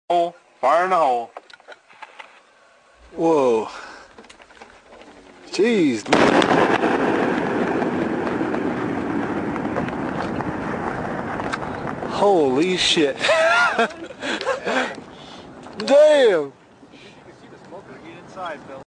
Hole. Fire in the hole. Whoa. Jeez, man. Holy shit. Damn. You can see the smoke inside, Phil.